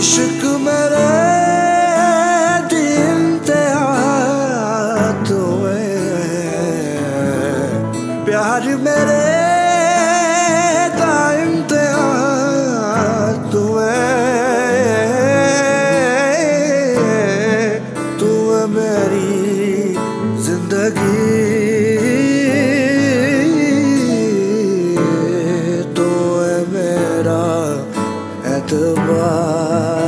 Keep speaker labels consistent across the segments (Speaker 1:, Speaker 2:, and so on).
Speaker 1: इश्क मेरे दी इंतहा तू है, प्यार मेरे दा इंतहा तू है, तू है मेरी जिंदगी, तू है मेरा एतबार।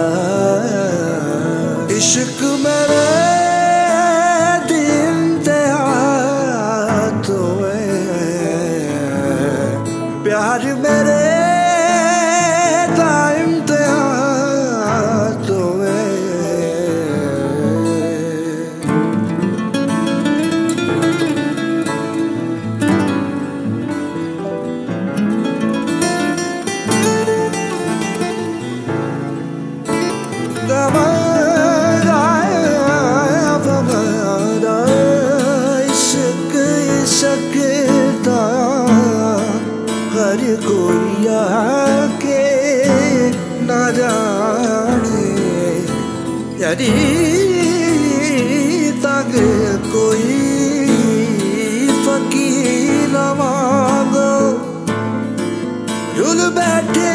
Speaker 1: इश्क मेरे दी इंतहा तू है, प्यार मेरे दा इंतहा तू है। हर कोई आके ना जाने यारी तक कोई फकीर मांगो रुल बैठे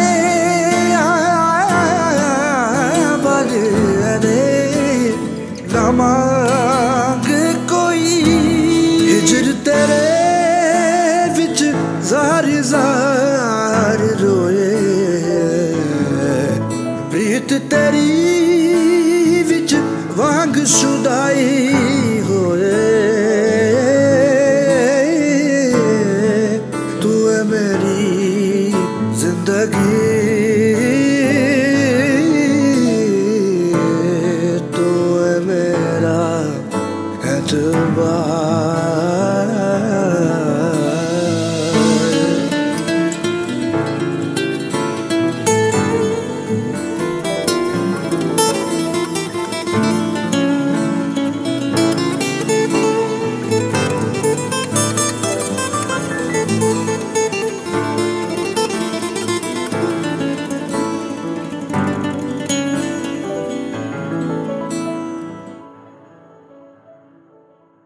Speaker 1: बड़े ना मांग कोई। हिजर तेरे विच ज़ार ज़ार रोए, प्रीत तेरी विच वांग शुदाई होए, तू है मेरी जिंदगी,